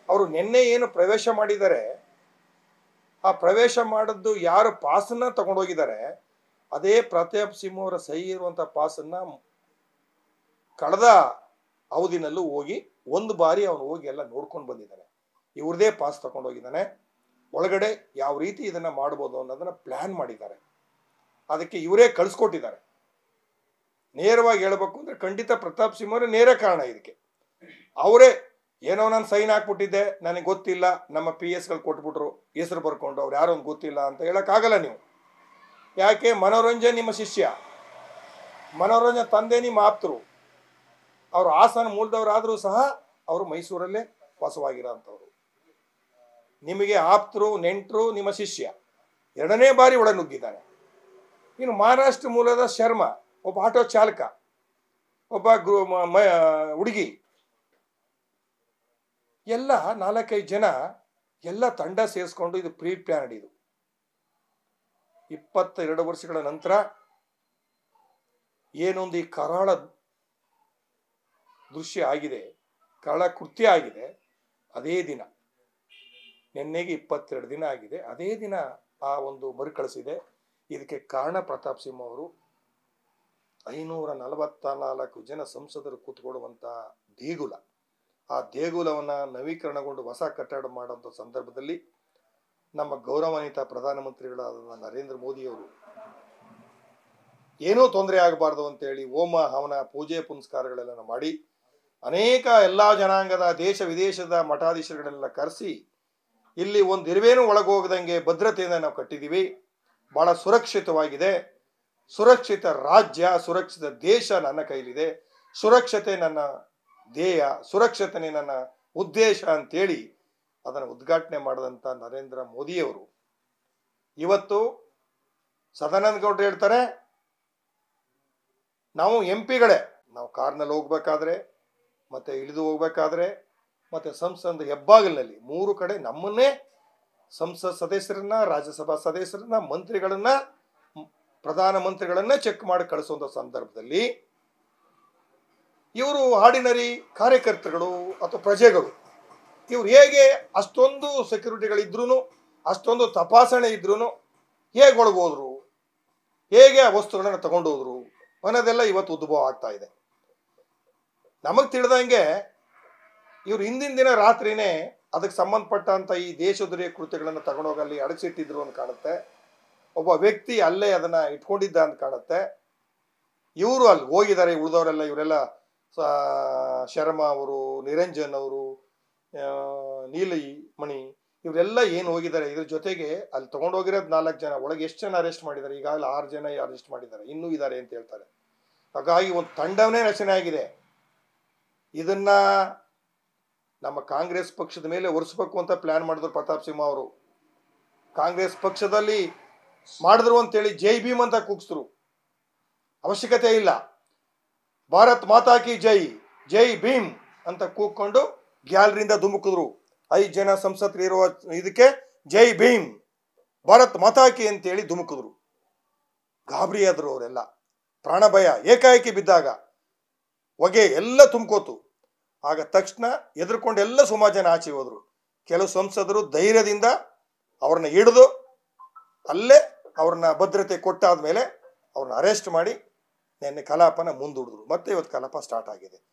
ಅವರು ನಿನ್ನೆ ಏನು ಪ್ರವೇಶ ಮಾಡಿದ್ದಾರೆ, ಆ ಪ್ರವೇಶ ಮಾಡಿದ್ದು ಯಾರು ಪಾಸನ್ನ ತಗೊಂಡೋಗಿದ್ದಾರೆ, ಅದೇ ಪ್ರತಾಪ್ ಸಿಂಹ ಅವರ ಸಹಿ ಇರುವಂಥ ಪಾಸನ್ನ ಕಳೆದ ಅವಧಿನಲ್ಲೂ ಹೋಗಿ ಒಂದು ಬಾರಿ ಅವನು ಹೋಗಿ ಎಲ್ಲ ನೋಡ್ಕೊಂಡು ಬಂದಿದ್ದಾನೆ. ಇವ್ರದೇ ಪಾಸ್ ತಗೊಂಡೋಗಿದ್ದಾನೆ. ಒಳಗಡೆ ಯಾವ ರೀತಿ ಇದನ್ನ ಮಾಡ್ಬೋದು ಅನ್ನೋದನ್ನ ಪ್ಲಾನ್ ಮಾಡಿದ್ದಾರೆ. ಅದಕ್ಕೆ ಇವರೇ ಕಳಿಸ್ಕೊಟ್ಟಿದ್ದಾರೆ. ನೇರವಾಗಿ ಹೇಳ್ಬೇಕು ಅಂದ್ರೆ ಖಂಡಿತ ಪ್ರತಾಪ್ ಸಿಂಹ ಅವರೇ ನೇರ ಕಾರಣ ಇದಕ್ಕೆ. ಅವರೇ ಏನೋ ನಾನು ಸೈನ್ ಹಾಕ್ಬಿಟ್ಟಿದ್ದೆ, ನನಗೆ ಗೊತ್ತಿಲ್ಲ, ನಮ್ಮ PS ಗಳು ಕೊಟ್ಬಿಟ್ರು, ಹೆಸರು ಬರ್ಕೊಂಡು, ಅವ್ರು ಯಾರೋ ಒಂದು ಗೊತ್ತಿಲ್ಲ ಅಂತ ಹೇಳಕ್ಕಾಗಲ್ಲ ನೀವು. ಯಾಕೆ? ಮನೋರಂಜನ್ ನಿಮ್ಮ ಶಿಷ್ಯ, ಮನೋರಂಜನ್ ತಂದೆ ನಿಮ್ಮ ಆಪ್ತರು. ಅವರು ಹಾಸನ ಮೂಲದವರಾದರೂ ಸಹ ಅವರು ಮೈಸೂರಲ್ಲೇ ವಾಸವಾಗಿರೋಂಥವ್ರು. ನಿಮಗೆ ಆಪ್ತರು, ನೆಂಟರು, ನಿಮ್ಮ ಶಿಷ್ಯ. ಎರಡನೇ ಬಾರಿ ಒಳ ನುಗ್ಗಿದ್ದಾನೆ. ಇನ್ನು ಮಹಾರಾಷ್ಟ್ರ ಮೂಲದ ಶರ್ಮಾ, ಒಬ್ಬ ಆಟೋ ಚಾಲಕ, ಒಬ್ಬ ಹುಡುಗಿ, ಎಲ್ಲ 4-5 ಜನ ಎಲ್ಲ ತಂಡ ಸೇರಿಸ್ಕೊಂಡು ಇದು ಪ್ರೀ ಪ್ಲಾನ್. ಇದು 22 ವರ್ಷಗಳ ನಂತರ ಏನೊಂದು ಈ ಕರಾಳ ದೃಶ್ಯ ಆಗಿದೆ, ಕರಾಳ ಕೃತ್ಯ ಆಗಿದೆ. ಅದೇ ದಿನ, ನಿನ್ನೆಗೆ 22 ದಿನ ಆಗಿದೆ, ಅದೇ ದಿನ ಆ ಒಂದು ಮರುಕಳಿಸಿದೆ. ಇದಕ್ಕೆ ಕಾರಣ ಪ್ರತಾಪ್ ಸಿಂಹ ಅವರು 544 ಜನ ಸಂಸದರು ಕೂತ್ಕೊಳ್ಳುವಂತ ದೇಗುಲ. ಆ ದೇಗುಲವನ್ನ ನವೀಕರಣಗೊಂಡು ಹೊಸ ಕಟ್ಟಡ ಮಾಡುವಂಥ ಸಂದರ್ಭದಲ್ಲಿ ನಮ್ಮ ಗೌರವಾನ್ವಿತ ಪ್ರಧಾನಮಂತ್ರಿಗಳಾದ ನರೇಂದ್ರ ಮೋದಿಯವರು ಏನೂ ತೊಂದರೆ ಆಗಬಾರ್ದು ಅಂತೇಳಿ ಹೋಮ ಹವನ ಪೂಜೆ ಪುನಸ್ಕಾರಗಳೆಲ್ಲ ಮಾಡಿ ಅನೇಕ ಎಲ್ಲಾ ಜನಾಂಗದ ದೇಶ ವಿದೇಶದ ಮಠಾಧೀಶರುಗಳೆಲ್ಲ ಕರೆಸಿ ಇಲ್ಲಿ ಒಂದು ಇರುವೇನು ಒಳಗೋಗದಂಗೆ ಭದ್ರತೆಯಿಂದ ನಾವು ಕಟ್ಟಿದ್ದೀವಿ. ಬಹಳ ಸುರಕ್ಷಿತವಾಗಿದೆ. ಸುರಕ್ಷಿತ ರಾಜ್ಯ, ಸುರಕ್ಷಿತ ದೇಶ ನನ್ನ ಕೈಲಿದೆ. ಸುರಕ್ಷತೆ ನನ್ನ ಧ್ಯೇಯ, ಸುರಕ್ಷತೆನೇ ನನ್ನ ಉದ್ದೇಶ ಅಂತೇಳಿ ಅದನ್ನು ಉದ್ಘಾಟನೆ ಮಾಡಿದಂಥ ನರೇಂದ್ರ ಮೋದಿಯವರು ಇವತ್ತು ಸದಾನಂದ ಗೌಡ್ರು ಹೇಳ್ತಾರೆ, ನಾವು MP ಗಳೇ, ನಾವು ಕಾರ್ನಲ್ಲಿ ಹೋಗ್ಬೇಕಾದ್ರೆ, ಮತ್ತೆ ಇಳಿದು ಹೋಗ್ಬೇಕಾದ್ರೆ, ಮತ್ತೆ ಸಂಸತ್ ಹೆಬ್ಬಾಗಿಲಿನಲ್ಲಿ 3 ಕಡೆ ನಮ್ಮನ್ನೇ ಸಂಸತ್ ಸದಸ್ಯರನ್ನ, ರಾಜ್ಯಸಭಾ ಸದಸ್ಯರನ್ನ, ಮಂತ್ರಿಗಳನ್ನ, ಪ್ರಧಾನಮಂತ್ರಿಗಳನ್ನ ಚೆಕ್ ಮಾಡಿ ಕಳಿಸುವಂತ ಸಂದರ್ಭದಲ್ಲಿ ಇವರು ಆರ್ಡಿನರಿ ಕಾರ್ಯಕರ್ತರುಗಳು ಅಥವಾ ಪ್ರಜೆಗಳು, ಇವ್ರು ಹೇಗೆ ಅಷ್ಟೊಂದು ಸೆಕ್ಯೂರಿಟಿಗಳಿದ್ರು, ಅಷ್ಟೊಂದು ತಪಾಸಣೆ ಇದ್ರು ಹೇಗೆ ಒಳಗೋದ್ರು, ಹೇಗೆ ಆ ವಸ್ತುಗಳನ್ನ ತಗೊಂಡೋದ್ರು ಅನ್ನೋದೆಲ್ಲ ಇವತ್ತು ಉದ್ಭವ ಆಗ್ತಾ ಇದೆ. ನಮಗ್ ತಿಳಿದಂಗೆ ಇವ್ರು ಹಿಂದಿನ ದಿನ ರಾತ್ರಿನೇ ಅದಕ್ಕೆ ಸಂಬಂಧಪಟ್ಟಂತ ಈ ದೇಶದ್ರೋಹಿ ಕೃತ್ಯಗಳನ್ನು ತಗೊಂಡೋಗಲ್ಲಿ ಅಡಗಿಸಿಟ್ಟಿದ್ರು ಅಂತ ಕಾಣುತ್ತೆ. ಒಬ್ಬ ವ್ಯಕ್ತಿ ಅಲ್ಲೇ ಅದನ್ನ ಇಟ್ಕೊಂಡಿದ್ದ ಅಂತ ಕಾಣುತ್ತೆ. ಇವರು ಅಲ್ಲಿ ಹೋಗಿದ್ದಾರೆ. ಉಳಿದವರೆಲ್ಲ ಇವರೆಲ್ಲ ಶರ್ಮಾ ಅವರು, ನಿರಂಜನ್ ಅವರು, ನೀಲಿ ಮಣಿ, ಇವರೆಲ್ಲ ಏನು ಹೋಗಿದ್ದಾರೆ. ಇದ್ರ ಜೊತೆಗೆ ಅಲ್ಲಿ ತಗೊಂಡೋಗಿರೋದು 4 ಜನ. ಒಳಗೆ ಎಷ್ಟು ಜನ ಅರೆಸ್ಟ್ ಮಾಡಿದ್ದಾರೆ? ಈಗಾಗಲೇ 6 ಜನ ಅರೆಸ್ಟ್ ಮಾಡಿದ್ದಾರೆ, ಇನ್ನೂ ಇದ್ದಾರೆ ಅಂತ ಹೇಳ್ತಾರೆ. ಹಾಗಾಗಿ ಒಂದು ತಂಡವನ್ನೇ ರಚನೆ ಆಗಿದೆ. ಇದನ್ನ ನಮ್ಮ ಕಾಂಗ್ರೆಸ್ ಪಕ್ಷದ ಮೇಲೆ ಒರೆಸ್ಬೇಕು ಅಂತ ಪ್ಲಾನ್ ಮಾಡಿದ್ರು ಪ್ರತಾಪ್ ಸಿಂಹ ಅವರು. ಕಾಂಗ್ರೆಸ್ ಪಕ್ಷದಲ್ಲಿ ಮಾಡಿದ್ರು ಅಂತೇಳಿ ಜೈ ಭೀಮ್ ಅಂತ ಕೂಗಿಸಿದ್ರು. ಅವಶ್ಯಕತೆ ಇಲ್ಲ. ಭಾರತ್ ಮಾತಾ ಕಿ ಜೈ, ಜೈ ಭೀಮ್ ಅಂತ ಕೂಗ್ಕೊಂಡು ಗ್ಯಾಲರಿಯಿಂದ ಧುಮುಕಿದ್ರು. 5 ಜನ ಸಂಸದರು ಇರುವ ಇದಕ್ಕೆ ಜೈ ಭೀಮ್, ಭಾರತ್ ಮಾತಾ ಕಿ ಅಂತೇಳಿ ಧುಮುಕಿದ್ರು. ಗಾಬರಿ ಆದ್ರು ಅವರೆಲ್ಲ. ಪ್ರಾಣ ಭಯ ಏಕಾಏಕಿ ಬಿದ್ದಾಗ ಹೊಗೆ ಎಲ್ಲ ತುಂಬ್ಕೋತು. ಆಗ ತಕ್ಷಣ ಎದುರ್ಕೊಂಡು ಎಲ್ಲ ಸುಮಾರು ಜನ ಆಚೆ ಹೋದ್ರು. ಕೆಲವು ಸಂಸದರು ಧೈರ್ಯದಿಂದ ಅವ್ರನ್ನ ಹಿಡಿದು ಅಲ್ಲೇ ಅವ್ರನ್ನ ಭದ್ರತೆ ಕೊಟ್ಟಾದ್ಮೇಲೆ ಅವ್ರನ್ನ ಅರೆಸ್ಟ್ ಮಾಡಿ ನಿನ್ನೆ ಕಲಾಪನ ಮುಂದೂಡಿದ್ರು. ಮತ್ತೆ ಇವತ್ತು ಕಲಾಪ ಸ್ಟಾರ್ಟ್ ಆಗಿದೆ.